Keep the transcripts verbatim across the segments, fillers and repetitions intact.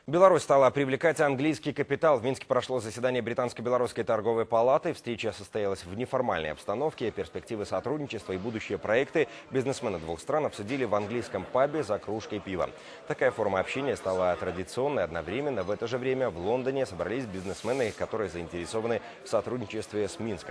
Беларусь стала привлекать английский капитал. В Минске прошло заседание Британско-Белорусской торговой палаты. Встреча состоялась в неформальной обстановке. Перспективы сотрудничества и будущие проекты бизнесмены двух стран обсудили в английском пабе за кружкой пива. Такая форма общения стала традиционной. Одновременно в это же время в Лондоне собрались бизнесмены, которые заинтересованы в сотрудничестве с Минском.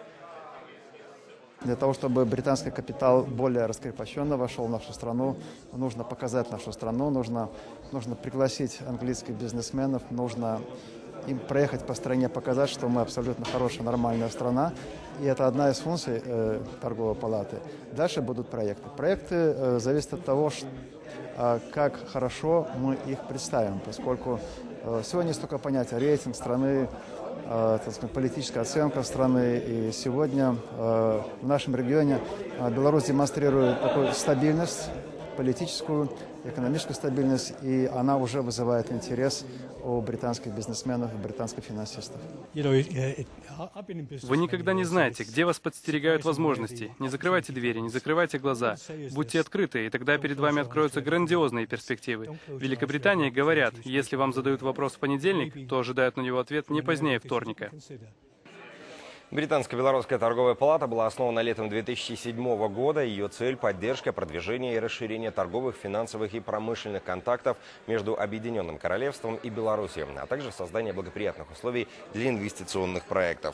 Для того, чтобы британский капитал более раскрепощенно вошел в нашу страну, нужно показать нашу страну, нужно, нужно пригласить английских бизнесменов, нужно им проехать по стране, показать, что мы абсолютно хорошая, нормальная страна. И это одна из функций э, торговой палаты. Дальше будут проекты. Проекты э, зависят от того, что, э, как хорошо мы их представим, поскольку э, сегодня есть только понятие рейтинг страны, э, так сказать, политическая оценка страны. И сегодня э, в нашем регионе э, Беларусь демонстрирует такую стабильность, политическую, экономическую стабильность, и она уже вызывает интерес у британских бизнесменов и британских финансистов. Вы никогда не знаете, где вас подстерегают возможности. Не закрывайте двери, не закрывайте глаза. Будьте открыты, и тогда перед вами откроются грандиозные перспективы. В Великобритании говорят, если вам задают вопрос в понедельник, то ожидают на него ответ не позднее вторника. Британско-Белорусская торговая палата была основана летом две тысячи седьмого года. Ее цель – поддержка, продвижение и расширение торговых, финансовых и промышленных контактов между Объединенным Королевством и Беларусью, а также создание благоприятных условий для инвестиционных проектов.